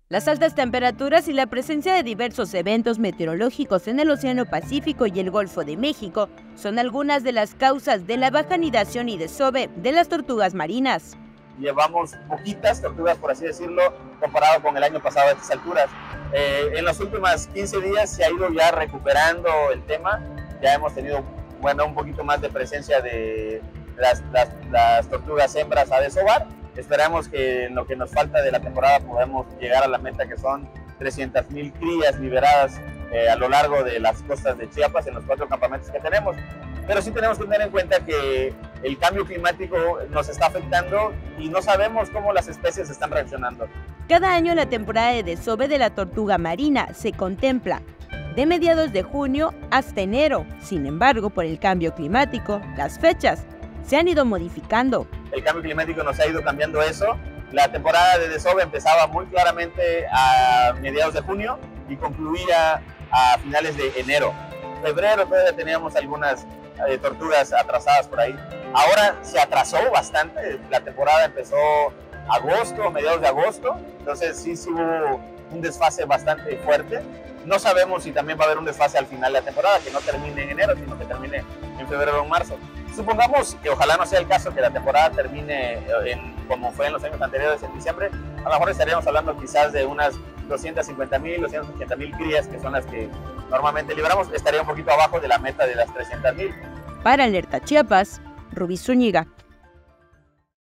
Las altas temperaturas y la presencia de diversos eventos meteorológicos en el Océano Pacífico y el Golfo de México son algunas de las causas de la baja anidación y desove de las tortugas marinas. Llevamos poquitas tortugas, por así decirlo, comparado con el año pasado a estas alturas. En los últimos 15 días se ha ido ya recuperando el tema, ya hemos tenido un poquito más de presencia de las tortugas hembras a desovar. Esperamos que en lo que nos falta de la temporada podamos llegar a la meta, que son 300,000 crías liberadas a lo largo de las costas de Chiapas en los 4 campamentos que tenemos. Pero sí tenemos que tener en cuenta que el cambio climático nos está afectando y no sabemos cómo las especies están reaccionando. Cada año la temporada de desove de la tortuga marina se contempla de mediados de junio hasta enero. Sin embargo, por el cambio climático, las fechas se han ido modificando. El cambio climático nos ha ido cambiando eso. La temporada de desove empezaba muy claramente a mediados de junio y concluía a finales de enero. Febrero todavía teníamos algunas tortugas atrasadas por ahí. Ahora se atrasó bastante, la temporada empezó agosto, mediados de agosto, entonces sí hubo un desfase bastante fuerte. No sabemos si también va a haber un desfase al final de la temporada, que no termine en enero, sino que termine en febrero o en marzo. Supongamos que ojalá no sea el caso, que la temporada termine como fue en los años anteriores, en diciembre. A lo mejor estaríamos hablando quizás de unas 250,000, 280,000 crías, que son las que normalmente liberamos. Estaría un poquito abajo de la meta de las 300,000. Para Alerta Chiapas, Rubí Zúñiga.